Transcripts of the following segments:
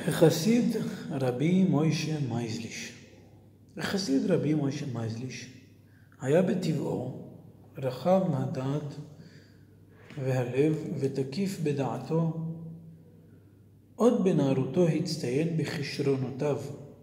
החסיד רבי מוישה מייזליש. החסיד רבי מוישה מייזליש היה בטבעו רחב הדעת והלב ותקיף בדעתו. עוד בנערותו הצטיין בכישרונותיו,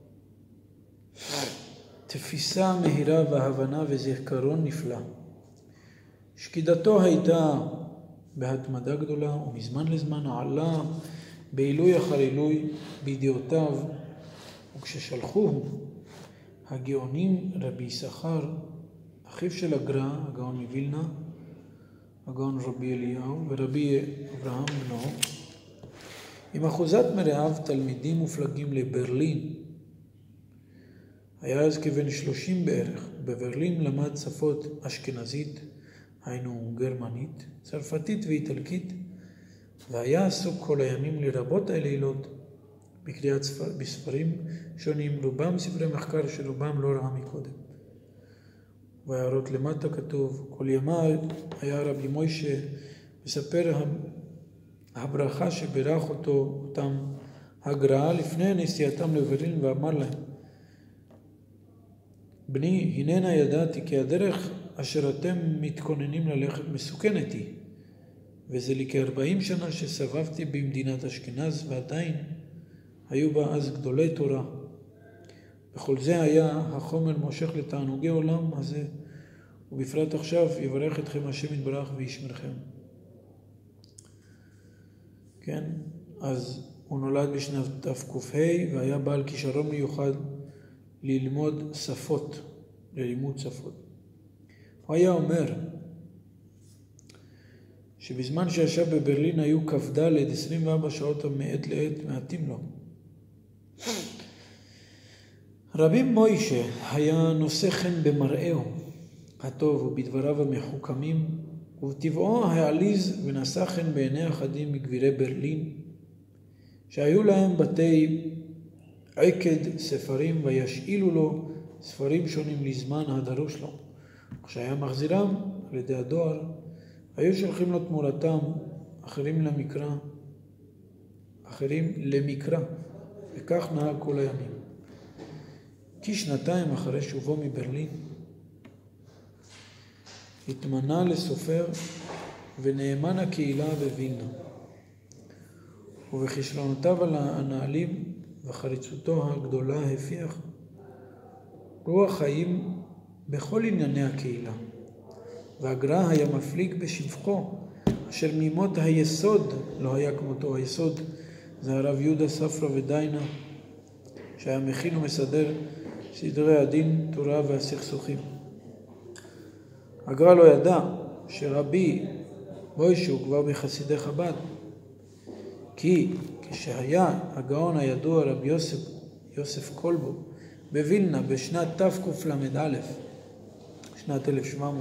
תפיסה מהירה והבנה וזיכרון נפלא. שקידתו הייתה בהתמדה גדולה, ומזמן לזמן עלה בעילוי אחר עילוי בידיעותיו. וכששלחוהו הגאונים רבי יששכר, אחיו של הגר"א, הגאון מווילנה, הגאון רבי אליהו ורבי אברהם בנו, עם אחוזת מרעיו תלמידים מופלגים לברלין. היה אז כבן 30 בערך. בברלין למד שפות אשכנזית, היינו גרמנית, צרפתית ואיטלקית, והיה עסוק כל הימים לרבות הלילות בקריאת בספרים שונים, רובם ספרי מחקר שרובם לא ראה מקודם. והערות למטה כתוב, כל ימיו היה רבי מוישה מספר הברכה שברך אותם הגר"א לפני נסיעתם לברלין, ואמר להם, בני, הננה ידעתי כי הדרך אשר אתם מתכוננים ללכת מסוכנת היא, וזה לי כ-40 שנה שסבבתי במדינת אשכנז, ועדיין היו בה אז גדולי תורה. בכל זה היה החומר מושך לתענוגי עולם הזה, ובפרט עכשיו יברך אתכם השם יתברך וישמרכם. כן, אז הוא נולד בשנת תק"ה, והיה בעל כישרון מיוחד ללמוד שפות, ללימוד שפות. הוא היה אומר שבזמן שישב בברלין היו כ"ד 24 שעות מעת לעת מעטים לו. רבי מוישה היה נושא חן במראהו הטוב ובדבריו המחוכמים, ובטבעו העליז ונשא חן בעיני אחדים מגבירי ברלין, שהיו להם בתי עקד ספרים, וישאילו לו ספרים שונים לזמן הדרוש לו. כשהיה מחזירם על ידי הדואר, היו שולחים לו תמורתם, אחרים למקרא, וכך נהג כל הימים. כשנתיים אחרי שובו מברלין, התמנה לסופר ונאמן הקהילה בווילנה, ובכישרונותיו הנעלים וחריצותו הגדולה הפיח רוח חיים בכל ענייני הקהילה. והגר"א היה מפליג בשבחו, אשר מימות היסוד לא היה כמותו. היסוד זה הרב יהודה ספרא ודיינה, שהיה מכין ומסדר סדרי הדין, תורה והסכסוכים. הגר"א לא ידע שרבי מוישה הוא כבר מחסידי חב"ד, כי כשהיה הגאון הידוע רבי יוסף קולבו בווילנה בשנת תקל"א, שנת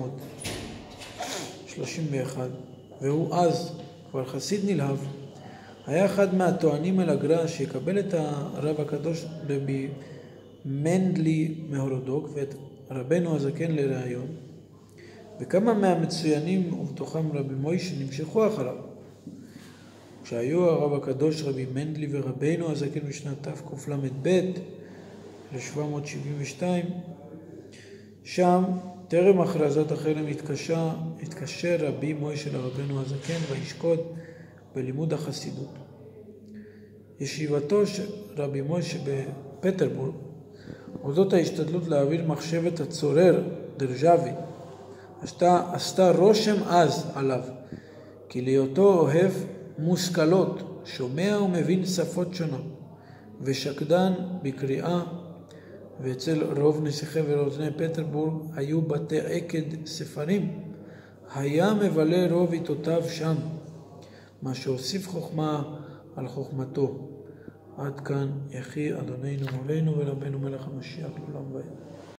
1731, והוא אז כבר חסיד נלהב, היה אחד מהטוענים אל הגר"א שיקבל את הרב הקדוש רבי מנדלי מהורודוק ואת רבנו הזקן לראיון, וכמה מהמצוינים ובתוכם רבי מוישה נמשכו אחריו. כשהיו הרב הקדוש רבי מנדלי ורבנו הזקן בשנת תקל"ב 1772, שם טרם הכרזת החרם התקשר רבי מוישה לרבנו הזקן וישקוד בלימוד החסידות. ישיבתו של רבי מוישה בפטרבורג, אודות ההשתדלות להעביר מחשבת הצורר דרז'אבי, עשתה רושם אז עליו, כי להיותו אוהב מושכלות, שומע ומבין שפות שונות, ושקדן בקריאה, ואצל רוב נסיכי ורוזני פטרבורג היו בתי עקד ספרים, היה מבלה רוב עיתותיו שם, מה שהוסיף חוכמה על חוכמתו. עד כאן יחי אדוננו מולנו ורבנו מלך המשיח לעולם ועד.